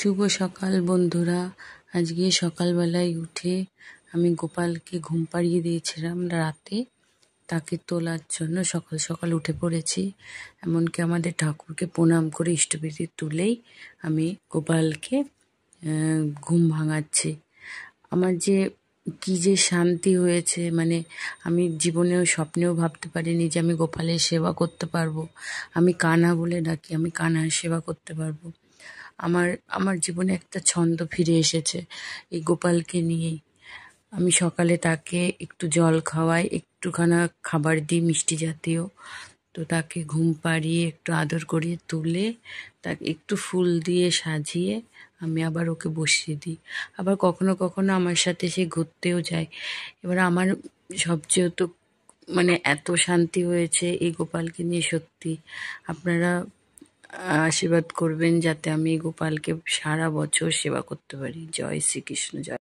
শুভ সকাল বন্ধুরা। আজকে সকালবেলায় উঠে আমি গোপালকে ঘুম পাড়িয়ে দিয়েছিলাম রাতে, তাকে তোলার জন্য সকাল সকাল উঠে পড়েছি। এমনকি আমাদের ঠাকুরকে প্রণাম করে ইষ্টবিধি তুলেই আমি গোপালকে ঘুম ভাঙাচ্ছি। আমার যে কি যে শান্তি হয়েছে, মানে আমি জীবনেও স্বপ্নেও ভাবতে পারিনি যে আমি গোপালের সেবা করতে পারবো। আমি কানা বলে ডাকি, আমি কানার সেবা করতে পারবো। আমার আমার জীবনে একটা ছন্দ ফিরে এসেছে এই গোপালকে নিয়েই। আমি সকালে তাকে একটু জল খাওয়াই, একটুখানা খাবার দিই মিষ্টি জাতীয়। তো তাকে ঘুম পাড়িয়ে একটু আদর করিয়ে তুলে তাকে একটু ফুল দিয়ে সাজিয়ে আমি আবার ওকে বসিয়ে দিই। আবার কখনো কখনো আমার সাথে সে ঘুরতেও যায়। এবার আমার সবচেয়ে তো মানে এত শান্তি হয়েছে এই গোপালকে নিয়ে, সত্যি আপনারা আশীর্বাদ করবেন যাতে আমি গোপালকে সারা বছর সেবা করতে পারি। জয় শ্রীকৃষ্ণ, জয়।